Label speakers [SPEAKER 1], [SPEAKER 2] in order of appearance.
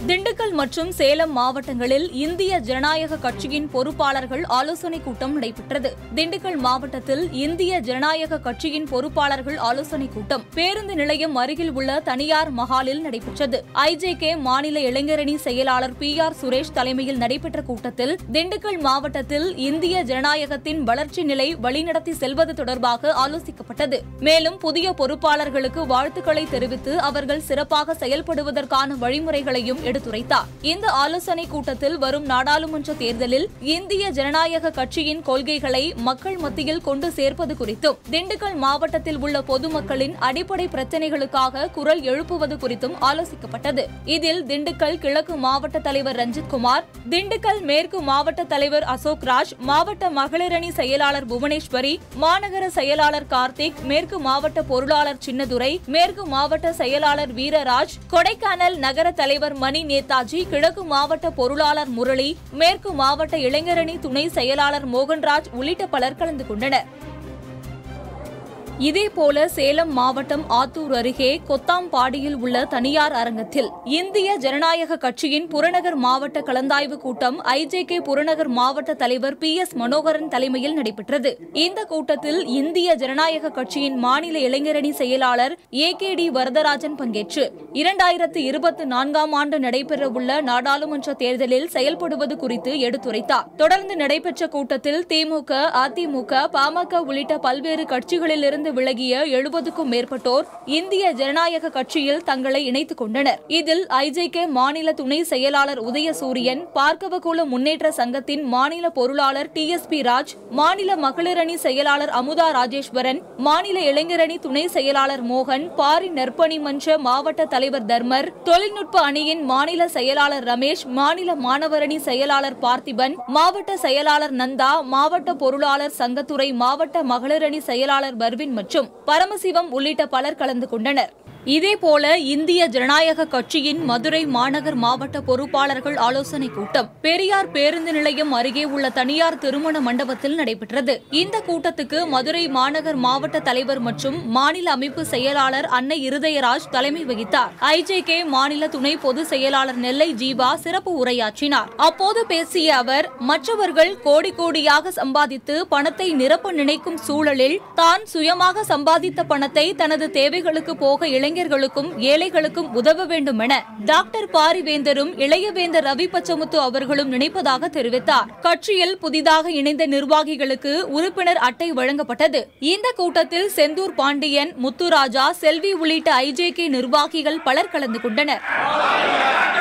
[SPEAKER 1] திண்டுக்கல் மற்றும் சேலம் மாவட்டங்களில் இந்திய ஜனநாயக கட்சியின் பொறுப்பாளர்கள் ஆலோசனைக் கூட்டம் நடைபெற்றது. திண்டுக்கல் மாவட்டத்தில் இந்திய ஜனநாயக கட்சியின் பொறுப்பாளர்கள் ஆலோசனைக் கூட்டம் பேருந்து நிலையம் அருகில் உள்ள தனியார் மஹாலில் நடைபெற்றது. IJK மாநில இளைஞரணி செயலாளர் PR சுரேஷ் தலைமையில் நடைபெற்ற கூட்டத்தில் திண்டுக்கல் மாவட்டத்தில் இந்திய ஜனநாயகத்தின் வளர்ச்சி நிலை வழிநடத்தி செல்வது தொடர்பாக ஆலோசிக்கப்பட்டது. மேலும் புதிய பொறுப்பாளர்களுக்கு வாழ்த்துக்களை தெரிவித்து அவர்கள் சிறப்பாக செயல்படுவதற்கான வழிமுறைகளையும் எடுத்துரைத்தார். இந்த ஆலோசனைக் கூட்டத்தில் வரும் நாடாளுமன்ற தேர்தலில் இந்திய ஜனநாயக கட்சியின் கொள்கைகளை மக்கள் மத்தியில் கொண்டு சேர்ப்பது குறித்தும் திண்டுக்கல் மாவட்டத்தில் உள்ள பொதுமக்களின் அடிப்படை பிரச்சினைகளுக்காக குரல் எழுப்புவது குறித்தும் ஆலோசிக்கப்பட்டது. இதில் திண்டுக்கல் கிழக்கு மாவட்ட தலைவர் ரஞ்சித்குமார், திண்டுக்கல் மேற்கு மாவட்ட தலைவர் அசோக்ராஜ், மாவட்ட மகளிரணி செயலாளர் புவனேஸ்வரி, மாநகர செயலாளர் கார்த்திக், மேற்கு மாவட்ட பொருளாளர் சின்னதுரை, மேற்கு மாவட்ட செயலாளர் வீரராஜ், கொடைக்கானல் நகர தலைவர் மணி நேதாஜி, கிழக்கு மாவட்ட பொருளாளர் முரளி, மேற்கு மாவட்ட இளைஞரணி துணை செயலாளர் மோகன்ராஜ் உள்ளிட்ட பலர் கலந்து கொண்டனர். இதேபோல சேலம் மாவட்டம் ஆத்தூர் அருகே கொத்தாம்பாடியில் உள்ள தனியார் அரங்கத்தில் இந்திய ஜனநாயக கட்சியின் புறநகர் மாவட்ட கலந்தாய்வு கூட்டம் IJK புறநகர் மாவட்ட தலைவர் PS மனோகரன் தலைமையில் நடைபெற்றது. இந்த கூட்டத்தில் இந்திய ஜனநாயக கட்சியின் மாநில இளைஞரணி செயலாளர் AKD வரதராஜன் பங்கேற்று 2024ஆம் ஆண்டு நடைபெறவுள்ள நாடாளுமன்ற தேர்தலில் செயல்படுவது குறித்து எடுத்துரைத்தார். தொடர்ந்து நடைபெற்ற கூட்டத்தில் திமுக, அதிமுக, பாமக உள்ளிட்ட பல்வேறு கட்சிகளிலிருந்து விலகிய 70க்கும் மேற்பட்டோர் இந்திய ஜனநாயக கட்சியில் தங்களை இணைத்துக் கொண்டனர். இதில் IJK மாநில துணை செயலாளர் உதயசூரியன், பார்க்கவகுல முன்னேற்ற சங்கத்தின் மாநில பொருளாளர் TSP ராஜ், மாநில மகளிரணி செயலாளர் அமுதா ராஜேஸ்வரன், மாநில இளைஞரணி துணை செயலாளர் மோகன், பாரி நற்பணி மன்ற மாவட்ட தலைவர் தர்மர், தொழில்நுட்ப அணியின் மாநில செயலாளர் ரமேஷ், மாநில மாணவரணி செயலாளர் பார்த்திபன், மாவட்ட செயலாளர் நந்தா, மாவட்ட பொருளாளர் சங்கத்துறை, மாவட்ட மகளிரணி செயலாளர் பர்வின் மற்றும் பரமசிவம் உள்ளிட்ட பலர் கலந்து கொண்டனர். இதேபோல இந்திய ஜனநாயக கட்சியின் மதுரை மாநகர் மாவட்ட பொறுப்பாளர்கள் ஆலோசனைக் கூட்டம் பெரியார் பேருந்து நிலையம் அருகே உள்ள தனியார் திருமண மண்டபத்தில் நடைபெற்றது. இந்த கூட்டத்துக்கு மதுரை மாநகர் மாவட்ட தலைவர் மற்றும் மாநில அமைப்பு செயலாளர் அன்னை இருதயராஜ் தலைமை வகித்தார். IJK மாநில துணை பொதுச் செயலாளர் நெல்லை ஜீவா சிறப்பு உரையாற்றினார். அப்போது பேசிய அவர், மற்றவர்கள் கோடி கோடியாக சம்பாதித்து பணத்தை நிரப்ப நினைக்கும் சூழலில் தான் சுயமாக சம்பாதித்த பணத்தை தனது தேவைகளுக்கு போக இளைஞர்களுக்கும் ஏழைகளுக்கும் உதவ வேண்டும் என டாக்டர் பாரிவேந்தரும் இளையவேந்தர் ரவி பச்சமுத்து அவர்களும் நினைப்பதாக தெரிவித்தார். கட்சியில் புதிதாக இணைந்த நிர்வாகிகளுக்கு உறுப்பினர் அட்டை வழங்கப்பட்டது. இந்த கூட்டத்தில் செந்தூர் பாண்டியன், முத்துராஜா, செல்வி உள்ளிட்ட IJK நிர்வாகிகள் பலர் கலந்து கொண்டனர்.